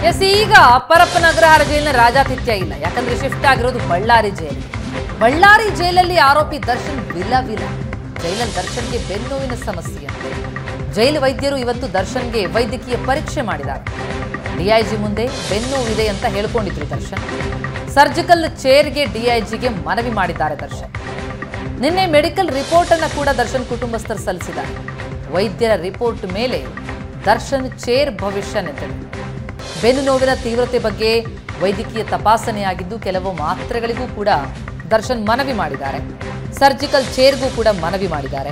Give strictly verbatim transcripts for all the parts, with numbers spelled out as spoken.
S ಈಗ ಪರಪ್ಪನ ಅಗ್ರಹಾರ ಜೈಲಿನ ರಾಜಾತಿಥ್ಯ ಇಲ್ಲ. ಯಾಕಂದ್ರೆ ಶಿಫ್ಟ್ ಆಗಿರೋದು ಬಳ್ಳಾರಿ ಜೈಲು. ಬಳ್ಳಾರಿ ಜೈಲಲ್ಲಿ ಆರೋಪಿ ದರ್ಶನ್ ವಿಲ ವಿಲ ಜೈಲಲ್ಲಿ ದರ್ಶನ್ಗೆ ಬೆನ್ನೋವಿನ ಸಮಸ್ಯೆ ಅಂತೆ. ಜೈಲು ವೈದ್ಯರು ಇವತ್ತು ದರ್ಶನ್ಗೆ ವೈದ್ಯಕೀಯ ಪರೀಕ್ಷೆ ಮಾಡಿದ್ದಾರೆ. ಡಿಐಜಿ ಮುಂದೆ ಬೆನ್ನೋವಿದೆ ಅಂತ ಹೇಳ್ಕೊಂಡಿದ್ರು ದರ್ಶನ್. ಸರ್ಜಿಕಲ್ ಚೇರ್ಗೆ ಡಿಐಜಿಗೆ ಮನವಿ ಮಾಡಿದ್ದಾರೆ ದರ್ಶನ್. ನಿನ್ನೆ ಮೆಡಿಕಲ್ ರಿಪೋರ್ಟ್ ಅನ್ನು ಕೂಡ ದರ್ಶನ್ ಕುಟುಂಬಸ್ಥರು ಸಲ್ಲಿಸಿದ್ದಾರೆ. ವೈದ್ಯರ ರಿಪೋರ್ಟ್ ಮೇಲೆ ದರ್ಶನ್ ಚೇರ್ ಭವಿಷ್ಯ ನೆಟ್ಟಿದೆ. ಬೆನ್ನು ನೋವಿನ ತೀವ್ರತೆ ಬಗ್ಗೆ ವೈದ್ಯಕೀಯ ತಪಾಸಣೆಯಾಗಿದ್ದು ಕೆಲವು ಮಾತ್ರೆಗಳಿಗೂ ಕೂಡ ದರ್ಶನ್ ಮನವಿ ಮಾಡಿದ್ದಾರೆ. ಸರ್ಜಿಕಲ್ ಚೇರ್ಗೂ ಕೂಡ ಮನವಿ ಮಾಡಿದ್ದಾರೆ.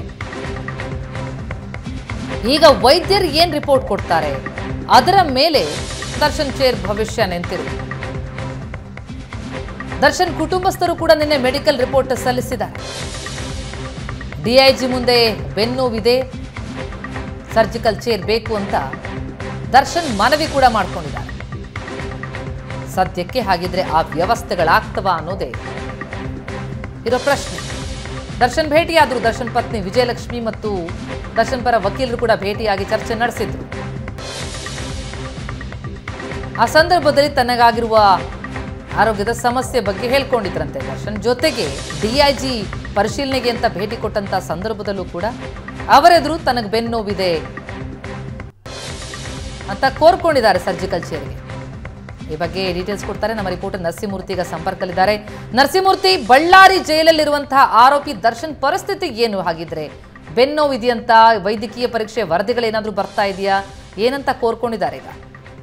ಈಗ ವೈದ್ಯರು ಏನ್ ರಿಪೋರ್ಟ್ ಕೊಡ್ತಾರೆ ಅದರ ಮೇಲೆ ದರ್ಶನ್ ಚೇರ್ ಭವಿಷ್ಯ ನಿಂತಿದೆ. ದರ್ಶನ್ ಕುಟುಂಬಸ್ಥರು ಕೂಡ ನಿನ್ನೆ ಮೆಡಿಕಲ್ ರಿಪೋರ್ಟ್ ಸಲ್ಲಿಸಿದ್ದಾರೆ. ಡಿಐಜಿ ಮುಂದೆ ಬೆನ್ನೋವಿದೆ, ಸರ್ಜಿಕಲ್ ಚೇರ್ ಬೇಕು ಅಂತ ದರ್ಶನ್ ಮನವಿ ಕೂಡ ಮಾಡಿಕೊಂಡಿದ್ದಾರೆ. ಸದ್ಯಕ್ಕೆ ಹಾಗಿದ್ರೆ ಆ ವ್ಯವಸ್ಥೆಗಳಾಗ್ತವ ಅನ್ನೋದೇ ಇರೋ ಪ್ರಶ್ನೆ. ದರ್ಶನ್ ಭೇಟಿಯಾದ್ರು. ದರ್ಶನ್ ಪತ್ನಿ ವಿಜಯಲಕ್ಷ್ಮಿ ಮತ್ತು ದರ್ಶನ್ ಪರ ವಕೀಲರು ಕೂಡ ಭೇಟಿಯಾಗಿ ಚರ್ಚೆ ನಡೆಸಿದ್ರು. ಆ ಸಂದರ್ಭದಲ್ಲಿ ತನಗಾಗಿರುವ ಆರೋಗ್ಯದ ಸಮಸ್ಯೆ ಬಗ್ಗೆ ಹೇಳ್ಕೊಂಡಿದ್ರಂತೆ ದರ್ಶನ್. ಜೊತೆಗೆ ಡಿಐಜಿ ಪರಿಶೀಲನೆಗೆ ಅಂತ ಭೇಟಿ ಕೊಟ್ಟಂತ ಸಂದರ್ಭದಲ್ಲೂ ಕೂಡ ಅವರೆದುರು ತನಗೆ ಬೆನ್ನೋವಿದೆ ಅಂತ ಕೋರ್ಕೊಂಡಿದ್ದಾರೆ ಸರ್ಜಿಕಲ್ ಚೇರ್ಗೆ. ಈ ಬಗ್ಗೆ ಡೀಟೇಲ್ಸ್ ಕೊಡ್ತಾರೆ ನಮ್ಮ ರಿಪೋರ್ಟರ್ ನರಸಿಂಹಮೂರ್ತಿ ಈಗ ಸಂಪರ್ಕದಲ್ಲಿದ್ದಾರೆ. ನರಸಿಂಹಮೂರ್ತಿ, ಬಳ್ಳಾರಿ ಜೈಲಲ್ಲಿರುವಂತಹ ಆರೋಪಿ ದರ್ಶನ್ ಪರಿಸ್ಥಿತಿ ಏನು? ಹಾಗಿದ್ರೆ ಬೆನ್ನೋವಿದೆಯಂತ ವೈದ್ಯಕೀಯ ಪರೀಕ್ಷೆ ವರದಿಗಳೇನಾದ್ರೂ ಬರ್ತಾ ಇದೆಯಾ? ಏನಂತ ಕೋರ್ಕೊಂಡಿದ್ದಾರೆ ಈಗ?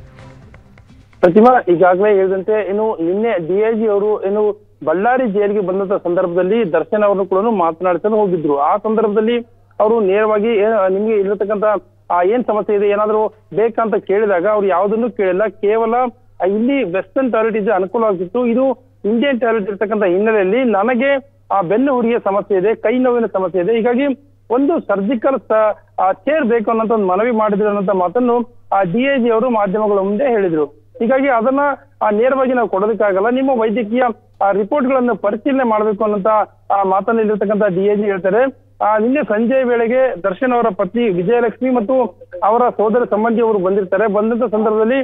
ಪ್ರತಿಮಾ, ಈಗಾಗಲೇ ಹೇಳಿದಂತೆ ಏನು ನಿನ್ನೆ ಡಿಐಜಿ ಅವರು ಏನು ಬಳ್ಳಾರಿ ಜೈಲಿಗೆ ಬಂದಂತ ಸಂದರ್ಭದಲ್ಲಿ ದರ್ಶನ್ ಅವರನ್ನು ಕೂಡ ಮಾತನಾಡಿಸಲು ಹೋಗಿದ್ರು. ಆ ಸಂದರ್ಭದಲ್ಲಿ ಅವರು ನೇರವಾಗಿ ನಿಮ್ಗೆ ಇರತಕ್ಕಂತ ಏನ್ ಸಮಸ್ಯೆ ಇದೆ, ಏನಾದ್ರು ಬೇಕಂತ ಕೇಳಿದಾಗ ಅವ್ರು ಯಾವುದನ್ನು ಕೇಳಿಲ್ಲ. ಕೇವಲ ಇಲ್ಲಿ ವೆಸ್ಟರ್ನ್ ಟಾಯ್ಲೆಟ್ ಇದೆ, ಅನುಕೂಲ ಆಗ್ತಿತ್ತು. ಇದು ಇಂಡಿಯನ್ ಟಾಯ್ಲೆಟ್ ಇರ್ತಕ್ಕಂಥ ಹಿನ್ನೆಲೆಯಲ್ಲಿ ನನಗೆ ಆ ಬೆನ್ನು ಹುರಿಯ ಸಮಸ್ಯೆ ಇದೆ, ಕೈ ನೋವಿನ ಸಮಸ್ಯೆ ಇದೆ, ಹೀಗಾಗಿ ಒಂದು ಸರ್ಜಿಕಲ್ ಚೇರ್ ಬೇಕು ಅನ್ನೋಂತ ಒಂದು ಮನವಿ ಮಾಡಿದ್ರು ಅನ್ನೋಂಥ ಮಾತನ್ನು ಆ ಡಿಐಜಿ ಅವರು ಮಾಧ್ಯಮಗಳ ಮುಂದೆ ಹೇಳಿದ್ರು. ಹೀಗಾಗಿ ಅದನ್ನ ನೇರವಾಗಿ ನಾವು ಕೊಡೋದಕ್ಕಾಗಲ್ಲ, ನಿಮ್ಮ ವೈದ್ಯಕೀಯ ರಿಪೋರ್ಟ್ ಗಳನ್ನು ಪರಿಶೀಲನೆ ಮಾಡಬೇಕು ಅನ್ನೋಂತ ಆ ಮಾತನಾಡಿರ್ತಕ್ಕಂಥ ಡಿಐಜಿ ಹೇಳ್ತಾರೆ. ಆ ನಿನ್ನೆ ಸಂಜೆ ವೇಳೆಗೆ ದರ್ಶನ್ ಅವರ ಪತ್ನಿ ವಿಜಯಲಕ್ಷ್ಮಿ ಮತ್ತು ಅವರ ಸೋದರ ಸಂಬಂಧಿಯವರು ಬಂದಿರ್ತಾರೆ. ಬಂದಂತ ಸಂದರ್ಭದಲ್ಲಿ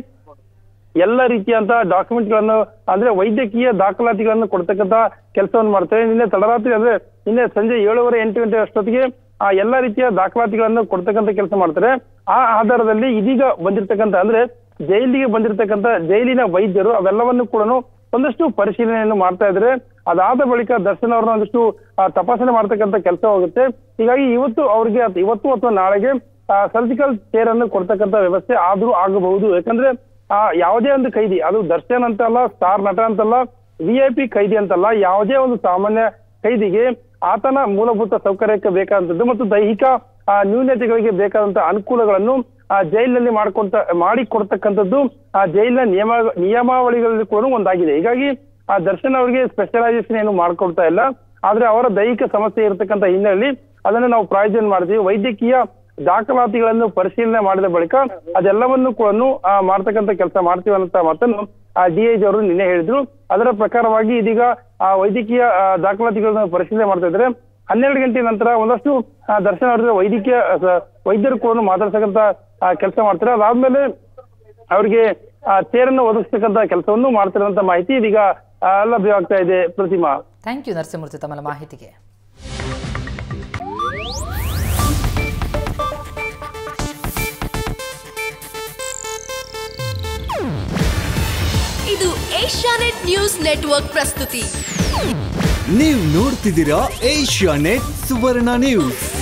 ಎಲ್ಲ ರೀತಿಯಂತ ಡಾಕ್ಯುಮೆಂಟ್ ಗಳನ್ನು ಅಂದ್ರೆ ವೈದ್ಯಕೀಯ ದಾಖಲಾತಿಗಳನ್ನು ಕೊಡ್ತಕ್ಕಂತ ಕೆಲಸವನ್ನು ಮಾಡ್ತಾರೆ. ನಿನ್ನೆ ತಡರಾತ್ರಿ ಅಂದ್ರೆ ನಿನ್ನೆ ಸಂಜೆ ಏಳುವರೆ ಎಂಟು ಗಂಟೆ ಅಷ್ಟೊತ್ತಿಗೆ ಆ ಎಲ್ಲಾ ರೀತಿಯ ದಾಖಲಾತಿಗಳನ್ನು ಕೊಡ್ತಕ್ಕಂಥ ಕೆಲಸ ಮಾಡ್ತಾರೆ. ಆ ಆಧಾರದಲ್ಲಿ ಇದೀಗ ಬಂದಿರ್ತಕ್ಕಂಥ ಅಂದ್ರೆ ಜೈಲಿಗೆ ಬಂದಿರತಕ್ಕಂಥ ಜೈಲಿನ ವೈದ್ಯರು ಅವೆಲ್ಲವನ್ನು ಕೂಡ ಒಂದಷ್ಟು ಪರಿಶೀಲನೆಯನ್ನು ಮಾಡ್ತಾ ಇದ್ದಾರೆ. ಅದಾದ ಬಳಿಕ ದರ್ಶನ್ ಅವ್ರನ್ನ ಒಂದಷ್ಟು ತಪಾಸಣೆ ಮಾಡ್ತಕ್ಕಂಥ ಕೆಲಸ ಹೋಗುತ್ತೆ. ಹೀಗಾಗಿ ಇವತ್ತು ಅವ್ರಿಗೆ ಇವತ್ತು ಅಥವಾ ನಾಳೆಗೆ ಸರ್ಜಿಕಲ್ ಚೇರ್ ಅನ್ನು ಕೊಡ್ತಕ್ಕಂಥ ವ್ಯವಸ್ಥೆ ಆದ್ರೂ ಆಗಬಹುದು. ಯಾಕಂದ್ರೆ ಆ ಯಾವುದೇ ಒಂದು ಕೈದಿ, ಅದು ದರ್ಶನ್ ಅಂತಲ್ಲ, ಸ್ಟಾರ್ ನಟ ಅಂತಲ್ಲ, ವಿ ಐ ಪಿ ಕೈದಿ ಅಂತಲ್ಲ, ಯಾವುದೇ ಒಂದು ಸಾಮಾನ್ಯ ಕೈದಿಗೆ ಆತನ ಮೂಲಭೂತ ಸೌಕರ್ಯಕ್ಕೆ ಬೇಕಾದಂಥದ್ದು ಮತ್ತು ದೈಹಿಕ ನ್ಯೂನತೆಗಳಿಗೆ ಬೇಕಾದಂತ ಅನುಕೂಲಗಳನ್ನು ಆ ಜೈಲಿನಲ್ಲಿ ಮಾಡ್ಕೊಂತ ಮಾಡಿ ಕೊಡ್ತಕ್ಕಂಥದ್ದು ಆ ಜೈಲಿನ ನಿಯಮ ನಿಯಮಾವಳಿಗಳಲ್ಲಿ ಕೂಡ ಒಂದಾಗಿದೆ. ಹೀಗಾಗಿ ಆ ದರ್ಶನ್ ಅವರಿಗೆ ಸ್ಪೆಷಲೈಸೇಷನ್ ಏನು ಮಾಡ್ಕೊಡ್ತಾ ಇಲ್ಲ. ಆದ್ರೆ ಅವರ ದೈಹಿಕ ಸಮಸ್ಯೆ ಇರತಕ್ಕಂಥ ಹಿನ್ನೆಲೆಯಲ್ಲಿ ಅದನ್ನು ನಾವು ಪ್ರಾಯೋಜನ ಮಾಡ್ತೀವಿ. ವೈದ್ಯಕೀಯ ದಾಖಲಾತಿಗಳನ್ನು ಪರಿಶೀಲನೆ ಮಾಡಿದ ಬಳಿಕ ಅದೆಲ್ಲವನ್ನು ಕೂಡ ಮಾಡ್ತಕ್ಕಂಥ ಕೆಲಸ ಮಾಡ್ತೀವಿ ಅನ್ನೋ ಮಾತನ್ನು ಆ ಡಿಐಜಿ ಅವರು ನಿನ್ನೆ ಹೇಳಿದ್ರು. ಅದರ ಪ್ರಕಾರವಾಗಿ ಇದೀಗ ಆ ವೈದ್ಯಕೀಯ ದಾಖಲಾತಿಗಳನ್ನು ಪರಿಶೀಲನೆ ಮಾಡ್ತಾ ಇದ್ದಾರೆ. ಹನ್ನೆರಡು ಗಂಟೆ ನಂತರ ಒಂದಷ್ಟು ದರ್ಶನ್ ಅವರ ವೈದ್ಯಕೀಯ ವೈದ್ಯರು ಕೂಡ ಮಾತಾಡ್ತಕ್ಕಂಥ ಕೆಲಸ ಮಾಡ್ತಾರೆ. ಅದಾದ್ಮೇಲೆ ಅವರಿಗೆ ಚೇರನ್ನು ಒದಗಿಸ್ತಕ್ಕಂಥ ಕೆಲಸವನ್ನು ಮಾಡ್ತಾರೆ ಅಂತ ಮಾಹಿತಿ ಇದೀಗ ಲಭ್ಯವಾಗ್ತಾ ಇದೆ. ಪ್ರತಿಮಾ, ಥ್ಯಾಂಕ್ ಯು ನರಸಿಂಹಮೂರ್ತಿ ತಮ್ಮ ಮಾಹಿತಿಗೆ. ಇದು ಏಷ್ಯಾನೆಟ್ ನ್ಯೂಸ್ ನೆಟ್ವರ್ಕ್ ಪ್ರಸ್ತುತಿ. ನೀವು ನೋಡ್ತಿದ್ದೀರಾ ಏಷ್ಯಾನೆಟ್ ಸುವರ್ಣ ನ್ಯೂಸ್.